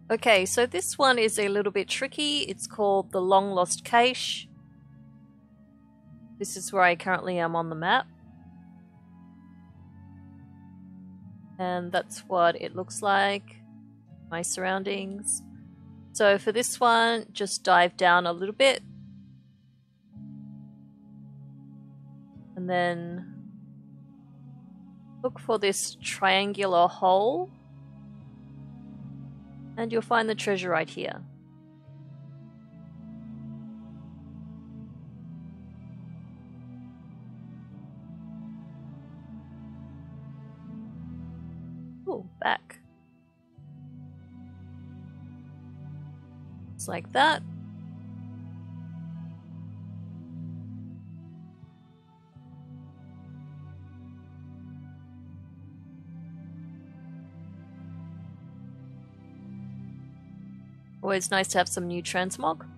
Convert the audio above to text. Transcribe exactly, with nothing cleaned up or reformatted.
Okay, so this one is a little bit tricky. It's called the Long Lost Cache. This is where I currently am on the map. And that's what it looks like. My surroundings. So for this one, just dive down a little bit. And then look for this triangular hole. And you'll find the treasure right here. Ooh, back. Just like that. Always nice to have some new transmog.